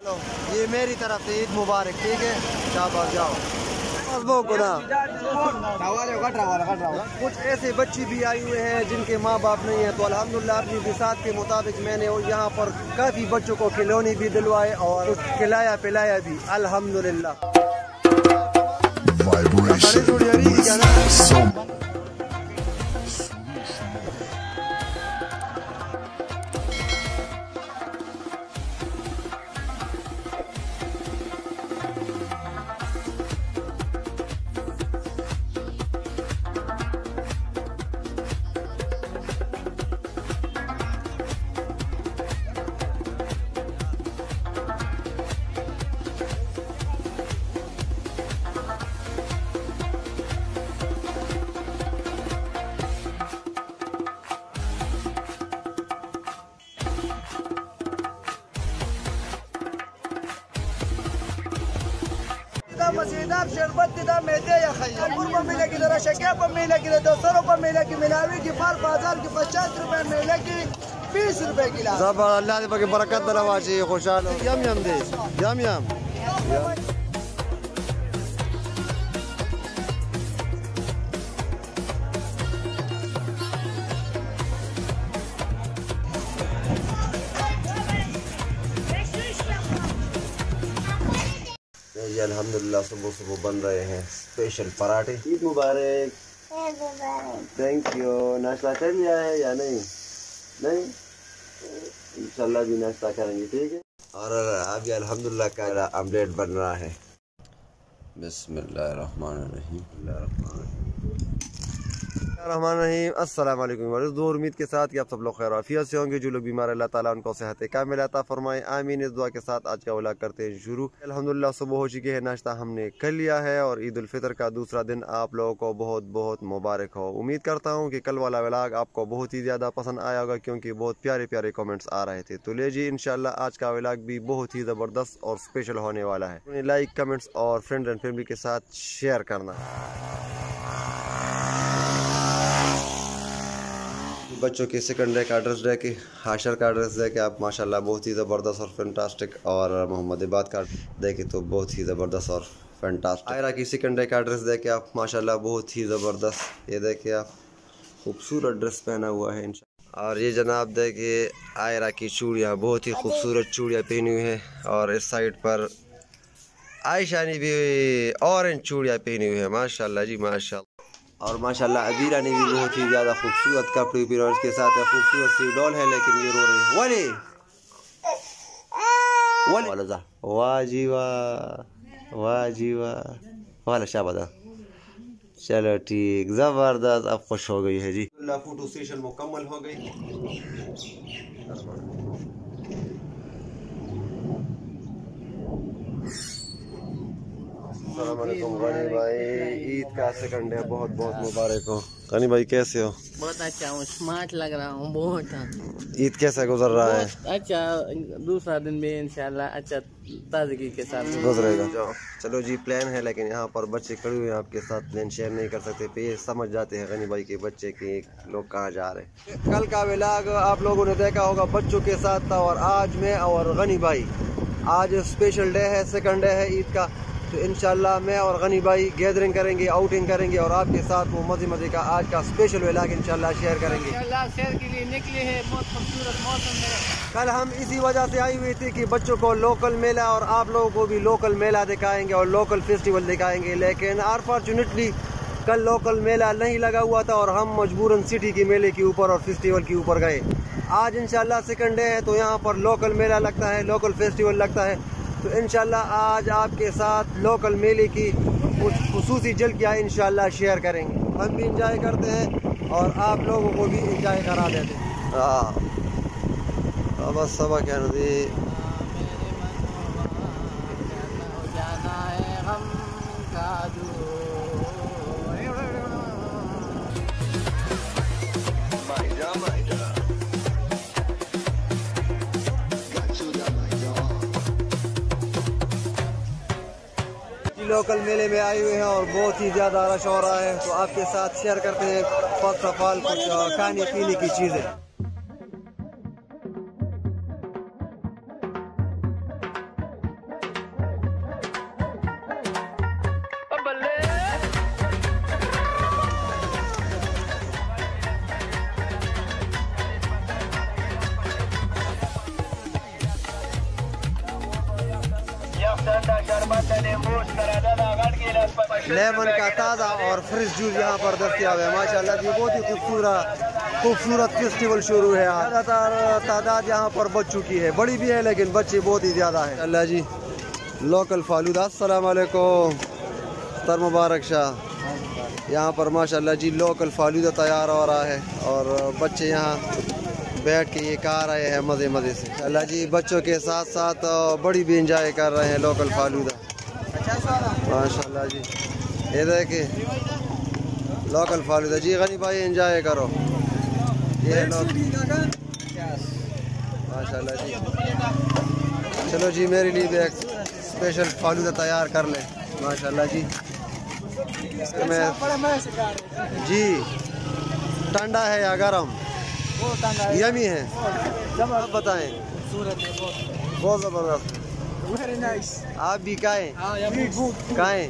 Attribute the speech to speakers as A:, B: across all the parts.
A: ये मेरी तरफ से ईद मुबारक, ठीक है। शाबाश, जाओ। कुछ ऐसे बच्चे भी आए हुए हैं जिनके माँ बाप नहीं है, तो अल्हम्दुलिल्लाह अपनी बिसात के मुताबिक मैंने यहाँ पर काफ़ी बच्चों को खिलौने भी दिलवाए और खिलाया पिलाया भी, अल्हम्दुलिल्लाह।
B: मसीदार शरबत दिदा मैदे या खैया रुपये मिले की जरा शकिया पर मिले की 200 रुपये मिले की मिलावी की फार बाजार की 50 रुपये मिले की 20 रुपये किलो।
A: सब अल्लाह ने बगे बरकत दलवाची, खुशहाल यम यम दे यम यम। जी अल्हम्दुलिल्लाह सुबह सुबह बन रहे हैं स्पेशल पराठे। ईद मुबारक। Thank you. नाश्ता कर लिया है या नहीं? नहीं, इंशाल्लाह भी नाश्ता करेंगे, ठीक है। और अभी अल्हम्दुलिल्लाह का ऑमलेट बन रहा है। बिस्मिल्लाहिर्रहमानिर्रहीम। अस्सलाम वालेकुम। दुआ उम्मीद के साथ कि आप सब लोग खैर आफियत से होंगे। जो लोग बीमार अल्लाह ताला उनको सेहत कामिल अता फरमाए, आमीन। इस दुआ के साथ आज का व्लॉग करते हैं शुरू। अल्हम्दुलिल्लाह सुबह हो चुकी है, नाश्ता हमने कर लिया है और ईद उल फितर का दूसरा दिन आप लोगों को बहुत बहुत मुबारक हो। उम्मीद करता हूँ कि कल वाला व्लॉग आपको बहुत ही ज़्यादा पसंद आया होगा, क्योंकि बहुत प्यारे प्यारे कमेंट्स आ रहे थे। तो ले जी इंशाल्लाह आज का व्लॉग भी बहुत ही ज़बरदस्त और स्पेशल होने वाला है। लाइक, कमेंट्स और फ्रेंड एंड फैमिली के साथ शेयर करना। बच्चों के सेकंड डे का एड्रेस दे के, हाशर का एड्रेस दे के आप माशाल्लाह बहुत ही ज़बरदस्त और फैंटास्टिक, और मोहम्मदाबाद का देखे तो बहुत ही ज़बरदस्त और फैंटास्टिक। आयरा की सेकंड डे का एड्रेस दे के आप माशाल्लाह बहुत ही ज़बरदस्त, ये देखे आप खूबसूरत ड्रेस पहना हुआ है इंशाल्लाह। और ये जनाब देखे आयरा की चूड़ियाँ, बहुत ही खूबसूरत चूड़ियाँ पहनी हुई हैं। और इस साइड पर आयशा ने भी ऑरेंज चूड़ियाँ पहनी हुई है, माशाल्लाह जी माशाल्लाह। और माशाल्लाह अबीरा ने भी बहुत ही ज़्यादा खूबसूरत कपड़े पहने और उसके साथ खूबसूरत सी डॉल है, लेकिन ये रो रही है। वाह जी वाह, वाह जी वाह, वाला शाबाश। चलो ठीक, ज़बरदस्त, अब खुश हो गई है जी। फोटो सेशन मुकम्मल हो गई। अस्सलामुअलैकुम गनी भाई, ईद का सेकंड डे बहुत बहुत मुबारक हो। गनी भाई कैसे हो?
C: बहुत अच्छा हूँ, स्मार्ट लग रहा हूँ बहुत।
A: ईद कैसा गुजर रहा है?
C: अच्छा, दूसरा दिन भी इंशाल्लाह अच्छा ताजगी के साथ
A: गुजरेगा। चलो जी, प्लान है, लेकिन यहाँ पर बच्चे खड़े हुए हैं, आपके साथ प्लान शेयर नहीं कर सकते। पे समझ जाते हैं गनी भाई के बच्चे के लोग कहाँ जा रहे हैं। कल का व्लॉग आप लोगों ने देखा होगा, बच्चों के साथ था, और आज मैं और गनी भाई, आज स्पेशल डे है, सेकंड डे है ईद का। तो इंशाल्लाह मैं और गनी भाई गैदरिंग करेंगे, आउटिंग करेंगे, और आपके साथ वो मज़े मज़े का आज का स्पेशल व्लॉग इंशाल्लाह शेयर करेंगे।
C: शेयर के लिए निकले हैं, बहुत खूबसूरत मौसम है।
A: कल हम इसी वजह से आई हुई थी कि बच्चों को लोकल मेला और आप लोगों को भी लोकल मेला दिखाएंगे और लोकल फेस्टिवल दिखाएंगे, लेकिन अनफॉर्चुनेटली कल लोकल मेला नहीं लगा हुआ था और हम मजबूरन सिटी के मेले के ऊपर और फेस्टिवल के ऊपर गए। आज इंशाल्लाह सेकंड डे है, तो यहाँ पर लोकल मेला लगता है, लोकल फेस्टिवल लगता है। तो इंशाल्लाह आज आपके साथ लोकल मेले की कुछ खुसूसी झलकियाँ इंशाल्लाह शेयर करेंगे। हम भी इंजॉय करते हैं और आप लोगों को भी इंजॉय करा देते हैं। बस सबा क्या नदी लोकल मेले में आए हुए हैं और बहुत ही ज़्यादा रश हो रहा है, तो आपके साथ शेयर करते हैं फर्स्ट ऑफ ऑल कुछ खाने पीने की चीज़ें। लेमन का ताज़ा और फ्रेश जूस यहाँ पर दस्तियाब है माशाल्लाह जी। बहुत ही खूबसूरत फेस्टिवल शुरू है। ज़्यादातर तादाद यहाँ पर बच चुकी है, बड़ी भी है लेकिन बच्चे बहुत ही ज़्यादा है। अल्लाह जी लोकल फालूदा। अस्सलाम वालेकुम सर मुबारक शाह। यहाँ पर माशाल्लाह जी लोकल फालूदा तैयार हो रहा है और बच्चे यहाँ बैठ के ये खा रहे हैं मज़े मज़े से। अल्लाह जी बच्चों के साथ साथ बड़ी भी इंजॉय कर रहे हैं लोकल फालूदा माशाल्लाह जी। ये देखिए लोकल फालूदा जी। गनी भाई इंजॉय करो। ये लोग माशाल्लाह जी। चलो जी मेरे लिए भी एक स्पेशल फालूदा तैयार कर ले माशाल्लाह जी। जी ठंडा है या गरम? यमी है। आप बताएं। बहुत ज़बरदस्त। आप भी खाएं। खाएं।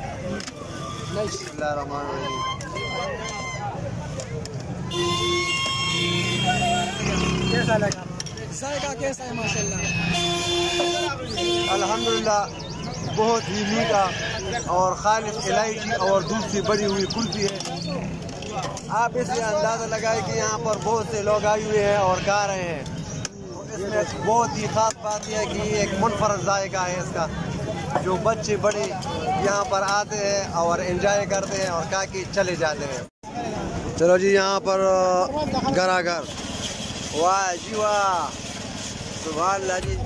B: कैसा लगा? जायका कैसा है माशाल्लाह?
A: अल्हम्दुलिल्लाह बहुत ही मीठा और खालिस इलायची और दूध से बड़ी हुई कुल्फी है। आप इससे अंदाज़ा लगाए कि यहाँ पर बहुत से लोग आए हुए हैं और खा रहे हैं। इसमें बहुत ही ख़ास बात यह है कि एक मुनफरद जायका है इसका, जो बच्चे बड़े यहाँ पर आते हैं और एंजॉय करते हैं और खा के चले जाते हैं। चलो जी यहाँ पर घर वाह जी वाह सुभान अल्लाह जी।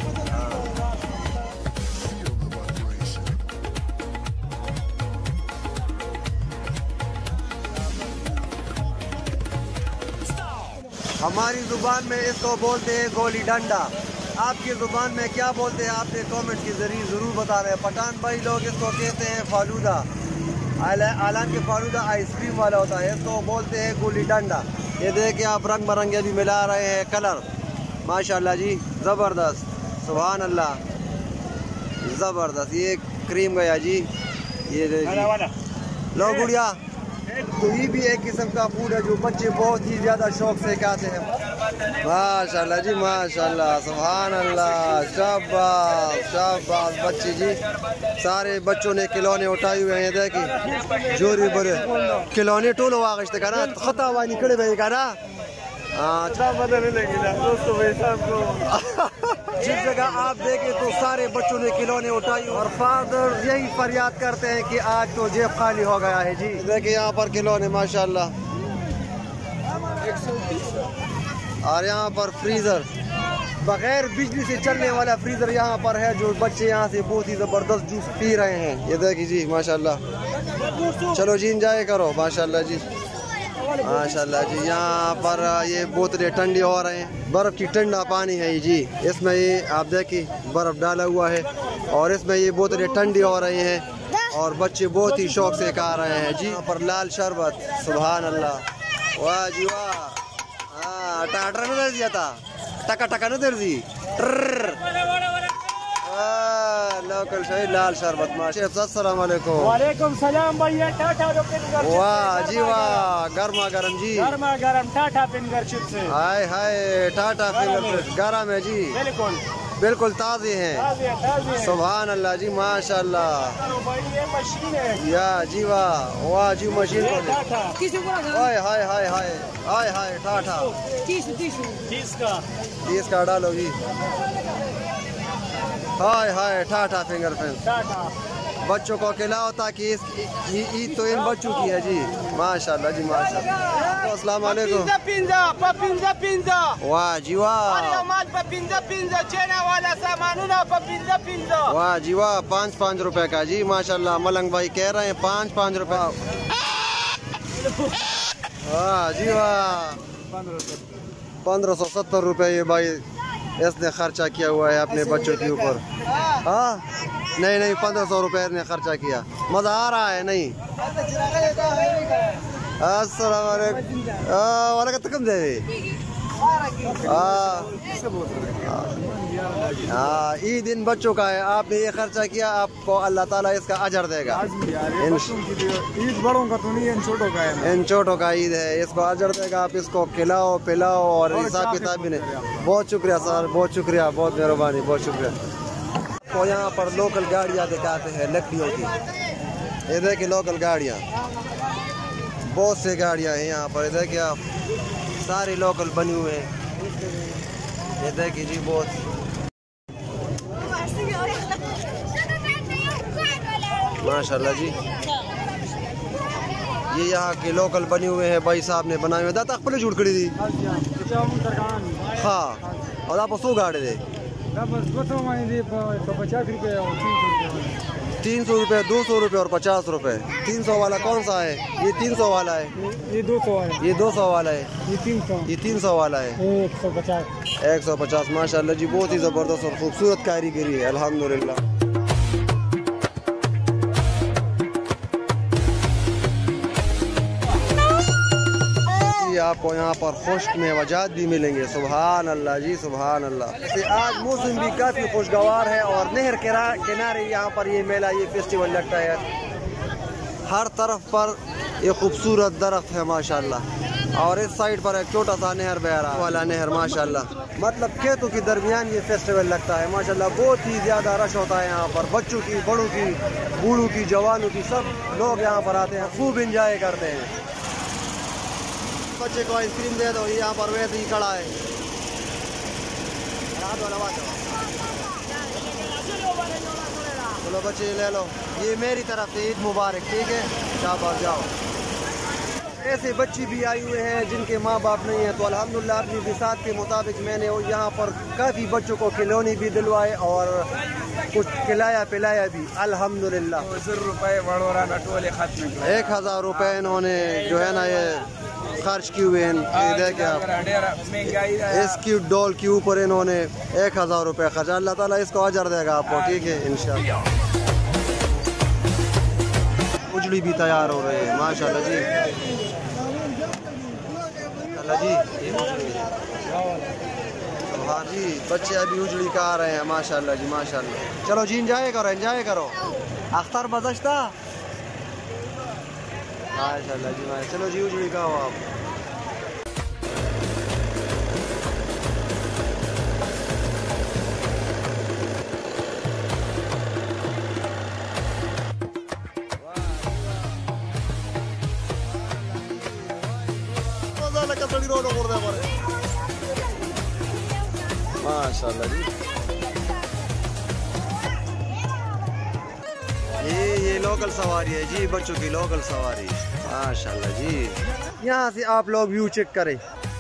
A: हमारी ज़ुबान में इसको बोलते हैं गोली डंडा। आपकी ज़ुबान में क्या बोलते हैं आपने कमेंट के ज़रिए ज़रूर बता रहे हैं। पठान भाई लोग इसको कहते हैं फालूदा। हालांकि फालूदा आइसक्रीम वाला होता है, इसको बोलते हैं गोली डंडा। ये देखिए आप रंग बिरंगे भी मिला रहे हैं कलर माशाल्लाह जी। ज़बरदस्त सुभान अल्लाह ज़बरदस्त। ये क्रीम गया जी। ये लो गुड़िया। तो ये भी एक किस्म का फूड है जो बच्चे बहुत ही ज़्यादा शौक से खाते हैं माशाल्लाह जी माशाल्लाह सुभान अल्लाह। शाबाश शाबाश बच्चे जी। सारे बच्चों ने खिलौने उठाए हुए हैं। देखिए जोरी बड़े खिलौने टोलो आगश्त का ना खता हुआ निकले भाई का ना। जिस जगह आप देखें तो सारे बच्चों ने खिलौने उठाई और फादर यही फरियाद करते हैं कि आज तो जेब खाली हो गया है जी। देखिए यहाँ पर खिलौने माशाल्लाह। और यहाँ पर फ्रीज़र बगैर बिजली से चलने वाला फ्रीज़र यहाँ पर है, जो बच्चे यहाँ से बहुत ही ज़बरदस्त जूस पी रहे हैं। ये देखिए जी माशाल्लाह। चलो जी इंजॉय करो माशाल्लाह जी माशाल्लाह जी। यहाँ पर ये बोतलें ठंडी हो रहे हैं। बर्फ़ की ठंडा पानी है ये जी। इसमें ये आप देखिए बर्फ़ डाला हुआ है और इसमें ये बोतलें ठंडी हो रही हैं और बच्चे बहुत ही शौक से खा रहे हैं जी। यहाँ पर लाल शरबत सुभान अल्लाह वाह जी वाह। हाँ टाटर न दे दिया था टका टका न दे दी लोकल शाही लाल शरबत माशाल्लाह। अस्सलाम वालेकुम।
B: वालेकुम सलाम भैया। टाटा
A: वाह जी वाह गर्मा गर्म जी।
B: गर्मा गर्म टाटा फिंगर चिप्स।
A: हाय हाय टाटा फिंगर चिप्स गरम है जी।
B: बिल्कुल
A: बिल्कुल ताज़े हैं सुभान अल्लाह जी माशाल्लाह। या जी वाह वाह जी मशीन हाय हाय हाय हाय हाय हाय टाटा 30 का डालो जी। हाय हाय टाटा फिंगर फ्रेंड्स। बच्चों को खिलाओ ताकि ईद तो इन बच्चों की है जी माशाल्लाह जी माशाल्लाह। अस्सलाम वालेकुम। वाह जी वाह वाह जी वाह 5-5 रुपए का जी माशाल्लाह। मलंग भाई कह रहे हैं 5-5 रुपए। वाह जी वाह 1570 रुपए ये भाई इसने खर्चा किया हुआ है अपने बच्चों के ऊपर। हाँ नहीं 1500 रुपए ने खर्चा किया। मज़ा आ रहा है नहीं? अस्सलाम वालेकुम कम दे। हाँ ईद इन बच्चों का है। आपने ये खर्चा किया आपको अल्लाह ताला इसका अजर देगा।
B: ईद बड़ों का तो नहीं इन छोटों का है।
A: इन छोटों का ईद है इसको अजर देगा। आप इसको खिलाओ पिलाओ और हिसाब किताब भी नहीं। बहुत शुक्रिया सर बहुत शुक्रिया बहुत मेहरबानी बहुत शुक्रिया। तो आपको यहाँ पर लोकल गाड़ियाँ दिखाते हैं लकड़ियों की। ये देखिए लोकल गाड़ियाँ, बहुत से गाड़ियाँ हैं यहाँ पर। ये देखिए आप, सारे लोकल बने हुए हैं। ये देखिए जी, बहुत माशाल्लाह जी, ये यहाँ के लोकल बने हुए हैं, भाई साहब ने बनाए हुए। दाता पहले जुड़ खड़ी थी हाँ, और आप उसको गाड़े दे 300 रुपये, 200 रुपये और 50 रुपये। 300 वाला कौन सा है? ये 300 वाला है,
B: ये 200 है,
A: ये 200 वाला है,
B: ये 300,
A: ये 300 वाला है,
B: 150।
A: 150। माशाल्लाह जी, बहुत ही ज़बरदस्त और खूबसूरत कारीगरी है अल्हम्दुलिल्लाह। आपको यहाँ पर खुश्क मेवाजात भी मिलेंगे। सुभान अल्लाह जी, सुभान अल्लाह। आज मौसम भी काफ़ी खुशगवार है और नहर किनारे यहाँ पर ये मेला, ये फेस्टिवल लगता है। हर तरफ पर ये खूबसूरत दरख्त है माशाल्लाह, और इस साइड पर एक छोटा सा नहर बह रहा वाला नहर माशाल्लाह। मतलब खेतों के दरमियान ये फेस्टिवल लगता है माशाल्लाह। बहुत ही ज़्यादा रश होता है यहाँ पर, बच्चों की, बड़ों की, बूढ़ों की, जवानों की, सब लोग यहाँ पर आते हैं, खूब इंजॉय करते हैं। बच्चे को आइसक्रीम दे दो, ये यहाँ पर वैसे ही खड़ा है। चलो बच्चे ले लो, ये मेरी तरफ से ईद मुबारक, ठीक है, शाबाश जाओ। ऐसे बच्चे भी आए हुए हैं जिनके माँ बाप नहीं है, तो अल्हम्दुलिल्लाह अपनी विसात के मुताबिक मैंने यहाँ पर काफ़ी बच्चों को खिलौने भी दिलवाए और कुछ खिलाया पिलाया भी अल्हम्दुलिल्लाह। 1000 रुपये इन्होंने जो है ना ये खर्च किए हुए हैं। देखिए आप, इसकी डॉल के ऊपर इन्होंने 1000 रुपये खर्च। अल्लाह ताला इसको अजर देगा आपको, ठीक है इंशाअल्लाह। उजड़ी भी तैयार हो रहे हैं माशाल्लाह जी, माशाल्लाह जी। हाँ जी, बच्चे अभी उजड़ी का आ रहे हैं माशाल्लाह जी, माशाल्लाह। चलो जी, एंजॉय करो, एंजॉय करो। अख्तर बजश्ता माशाल्लाह जी, माशाल्लाह। चलो जी, उजड़ी का हो आप। माशाल्लाह जी, ये लोकल सवारी है जी, बच्चों की लोकल सवारी माशाल्लाह जी। यहाँ से आप लोग व्यू चेक करें।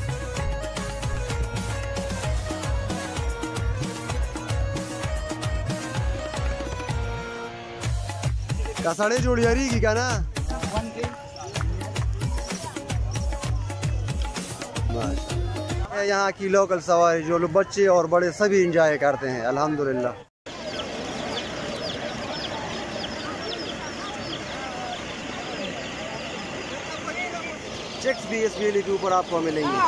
A: कसड़े जोड़ी हरी की का ना यहाँ की लोकल सवारी जो लोग बच्चे और बड़े सभी एंजॉय करते हैं अल्हम्दुलिल्लाह। चेक्स भी इस मेले के ऊपर आपको मिलेंगे।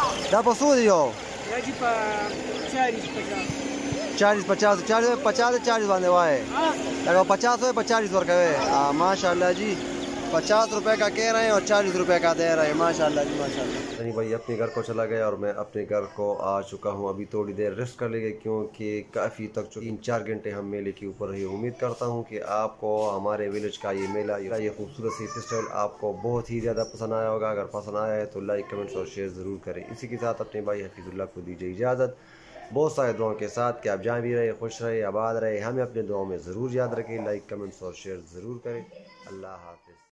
A: 40 बांधे हुआ है, लगभग 50 है, 40 वर्ग है। माशाल्लाह जी, 50 रुपए का कह रहे हैं और 40 रुपए का दे रहे हैं माशाल्लाह जी, माशाल्लाह। नहीं भाई अपने घर को चला गया और मैं अपने घर को आ चुका हूँ। अभी थोड़ी देर रेस्ट कर लेंगे क्योंकि काफ़ी तक 3-4 घंटे हम मेले के ऊपर रहे। उम्मीद करता हूँ कि आपको हमारे विलेज का ये मेला, ये खूबसूरत सी फेस्टिवल आपको बहुत ही ज़्यादा पसंद आया होगा। अगर पसंद आया है तो लाइक, कमेंट्स और शेयर ज़रूर करें। इसी के साथ अपने भाई हफीजुल्लाह को दीजिए इजाज़त, बहुत सारे दुआओं के साथ कि आप जहाँ भी रहे, खुश रहे, आबाद रहे। हमें अपने दुआओं में ज़रूर याद रखें। लाइक, कमेंट्स और शेयर ज़रूर करें। अल्लाह हाफ़िज़।